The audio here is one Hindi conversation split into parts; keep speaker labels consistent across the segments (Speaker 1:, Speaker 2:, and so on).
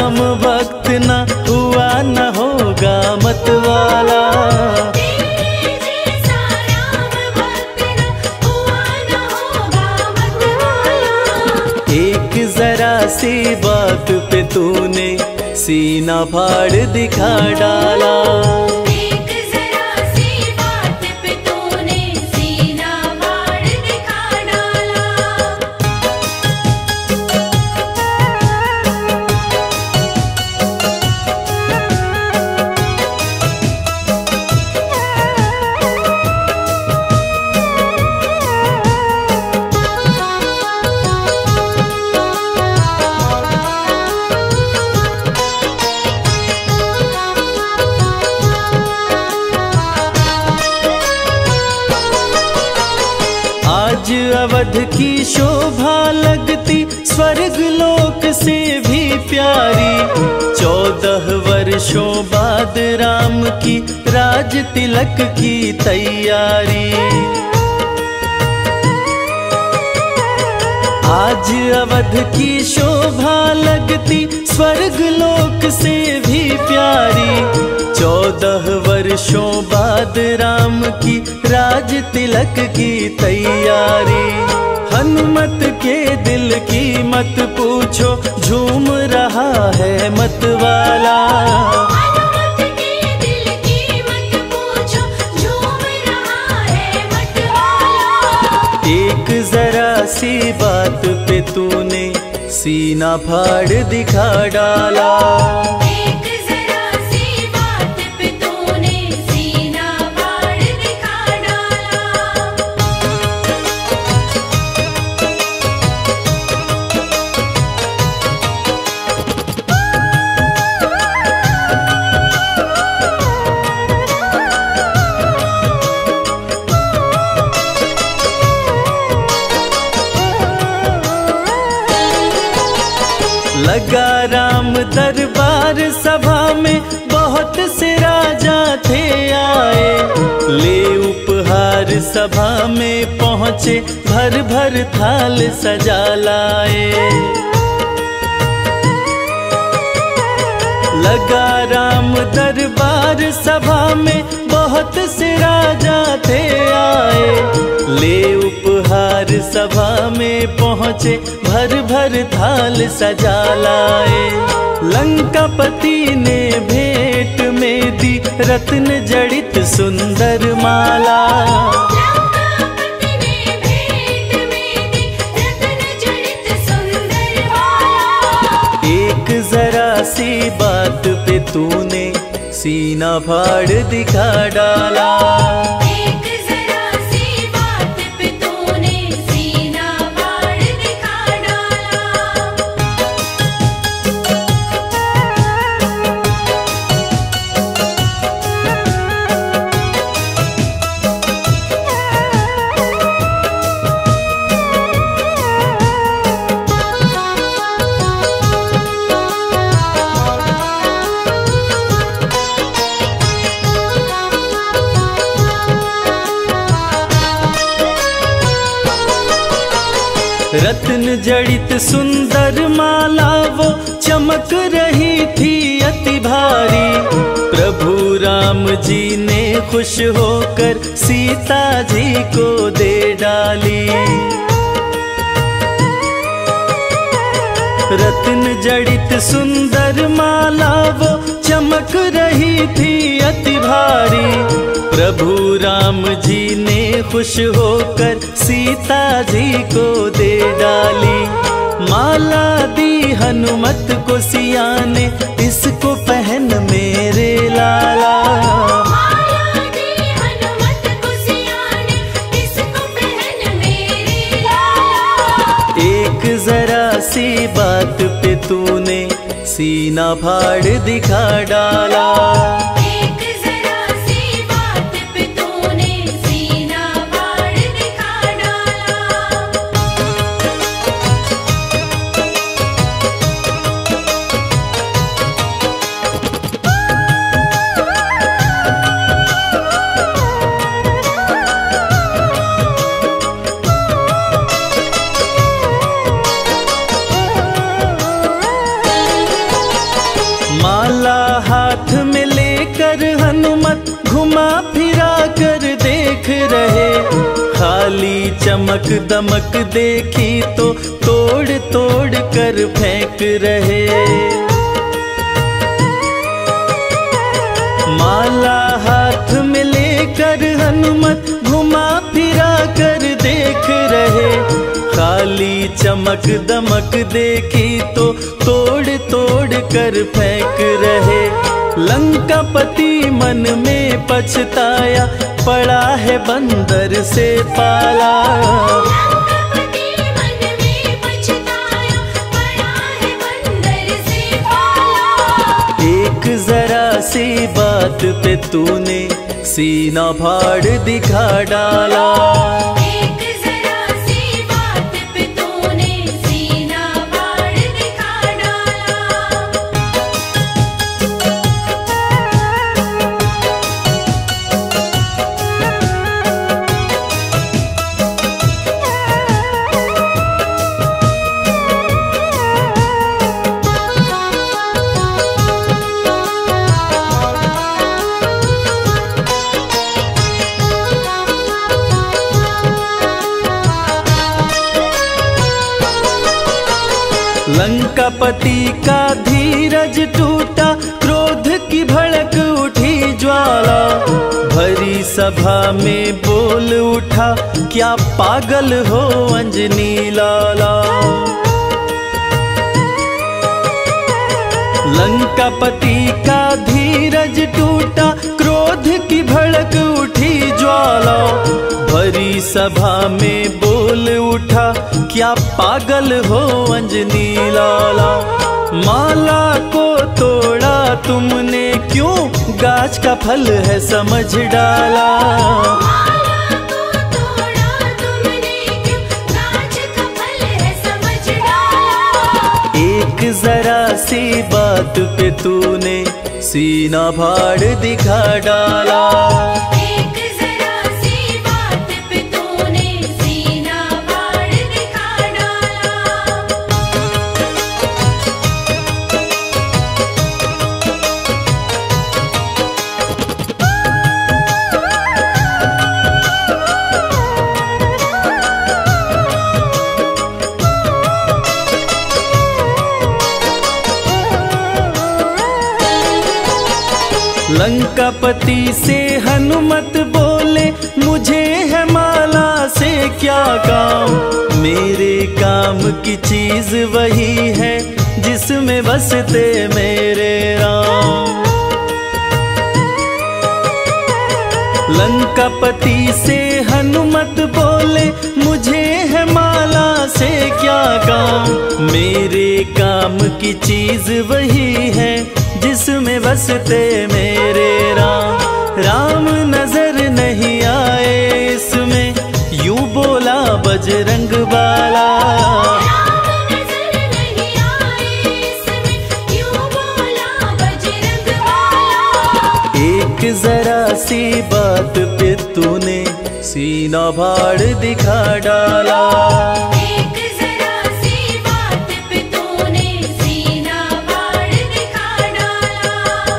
Speaker 1: राम भक्त न हुआ न होगा मतवाला। एक जरा सी बात पे तूने सीना फाड़ दिखा डाला। आज अवध की शोभा लगती स्वर्ग लोक से भी प्यारी। 14 वर्षों बाद राम की राज तिलक की तैयारी। आज अवध की शोभा लगती स्वर्ग लोक से भी प्यारी। 14 वर्षों बाद राम की राज तिलक की तैयारी। हनुमत के दिल की मत पूछो, झूम रहा है मतवाला। एक जरा सी बात पे तूने सीना फाड़ दिखा डाला। लगा राम दरबार सभा में बहुत से राजा थे आए। ले उपहार सभा में पहुँचे भर भर थाल सजा लाए। लगा राम दरबार सभा में बहुत से राजा थे आए। ले उपहार सभा में पहुँचे भर भर थाल सजा लाए। लंकापति ने भेंट में दी रत्न जड़ित सुंदर माला। एक जरा सी बात पे तूने सीना फाड़ दिखा डाला। रत्न जड़ित सुंदर माला वो चमक रही थी अति भारी। प्रभु राम जी ने खुश होकर सीता जी को दे डाली। रत्न जड़ित सुंदर माला वो चमक रही थी अति भारी। प्रभु राम जी ने खुश होकर सीता जी को दे डाली। माला दी हनुमत को सिया ने, इसको पहन मेरे लाला। माला दी हनुमत को सिया ने, इसको पहन मेरे लाला। एक जरा सी बात पे तूने सीना फाड़ दिखा डाला। चमक दमक देखी तो तोड़ तोड़ कर फेंक रहे। माला हाथ में लेकर हनुमत घुमा फिरा कर देख रहे। खाली चमक दमक देखी तो तोड़ तोड़ कर फेंक रहे। लंकापति मन में पछताया, पड़ा है बंदर से पाला।
Speaker 2: लंकापति मन में पछताया, पड़ा है बंदर से पाला।
Speaker 1: एक जरा सी बात पे तूने सीना फाड़ दिखा डाला।
Speaker 2: एक जरा सी बात पे तूने सीना फाड़ दिखा डाला।
Speaker 1: लंकापति का धीरज टूटा, क्रोध की भड़क उठी ज्वाला। भरी सभा में बोल उठा, क्या पागल हो अंजनी लाला। लंकापति का धीरज टूटा, क्रोध की भड़क उठी ज्वाला। भरी सभा में बोल उठा, क्या पागल हो अंजनी लाला। माला को तोड़ा तुमने क्यों, गाछ का फल है समझ डाला।
Speaker 2: माला को तोड़ा तुमने क्यों, गाछ का फल है समझ डाला।
Speaker 1: एक जरा सी बात पे तूने सीना फाड़ दिखा डाला।
Speaker 2: एक जरा सी बात पे तूने सीना फाड़ दिखा डाला।
Speaker 1: लंकापति से हनुमत बोले, मुझे है माला से क्या काम। मेरे काम की चीज वही है, जिसमें बसते मेरे राम। लंकापति से हनुमत बोले, मुझे है माला से क्या काम। मेरे काम की चीज वही है, जिसमें बसते मेरे राम। राम नजर नहीं आए इसमें, यूं बोला बजरंग बाला।
Speaker 2: राम नजर नहीं आए इसमें, यूं बोला बजरंग बाला।
Speaker 1: एक जरा सी बात पे तूने सीना फाड़ दिखा डाला।
Speaker 2: एक जरा सी बात पे तूने सीना फाड़ दिखा डाला।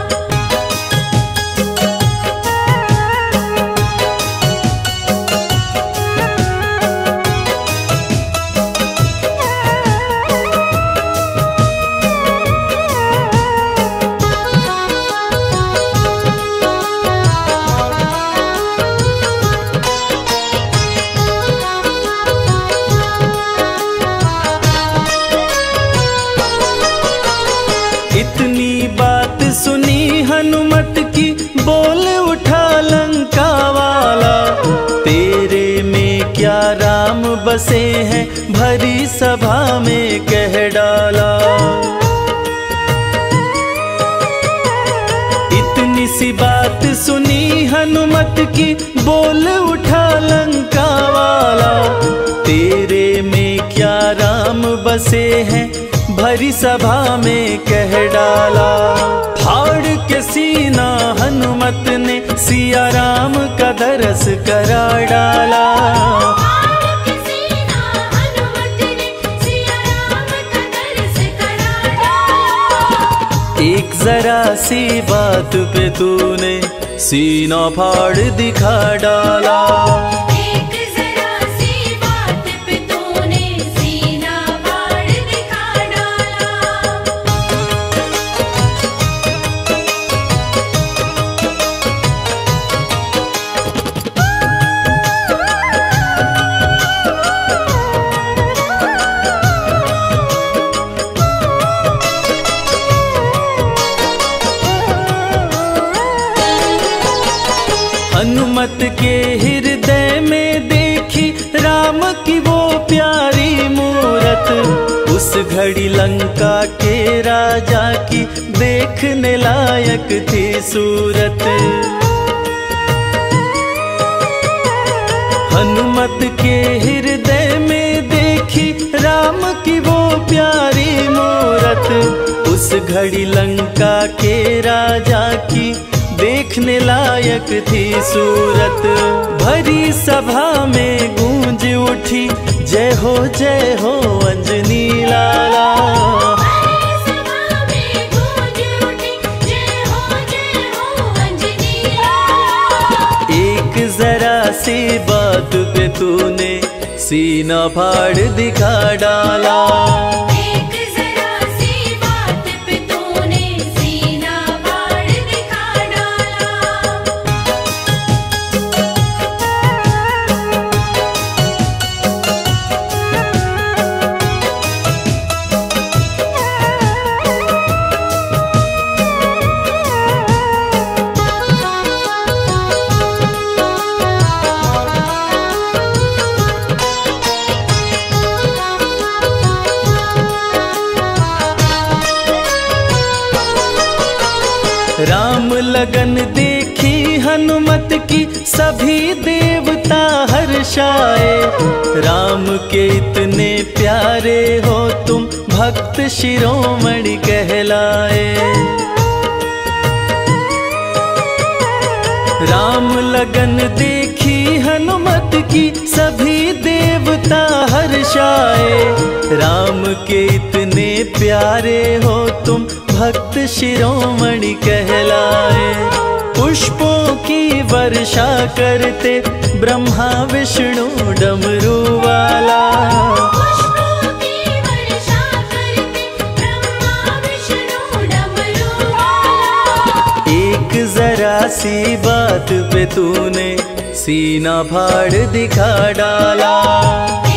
Speaker 1: इतनी बात सुनी हनुमत की, बोल उठा लंका वाला। तेरे में क्या राम बसे हैं, भरी सभा में कह डाला। इतनी सी बात सुनी हनुमत की, बोल उठा लंका वाला। तेरे में क्या राम बसे हैं, भरी सभा में कह डाला। फाड़ के सीना हनुमत ने सिया राम का दरस करा डाला।
Speaker 2: फाड़ के सीना हनुमत ने सिया राम का दरस करा डाला।
Speaker 1: एक जरा सी बात पे तूने सीना फाड़ दिखा डाला।
Speaker 2: एक जरा सी बात
Speaker 1: हनुमत के हृदय में देखी राम की वो प्यारी मूरत, उस घड़ी लंका के राजा की देखने लायक थी सूरत। हनुमत के हृदय में देखी राम की वो प्यारी मूरत, उस घड़ी लंका के राजा की देखने लायक थी सूरत। भरी सभा में गूंज उठी जय हो अंजनी लाला। एक जरा सी बात पे तूने सीना फाड़ दिखा डाला। राम लगन देखी हनुमत की सभी देवता हर्षाए। राम के इतने प्यारे हो तुम भक्त शिरोमणि कहलाए। राम लगन देखी हनुमत की सभी देवता हर्षाए। राम के इतने प्यारे हो तुम भक्त शिरोमणि कहलाए। पुष्पों की वर्षा करते ब्रह्मा विष्णु डमरू वाला। एक जरा सी बात पे तूने सीना फाड़ दिखा डाला।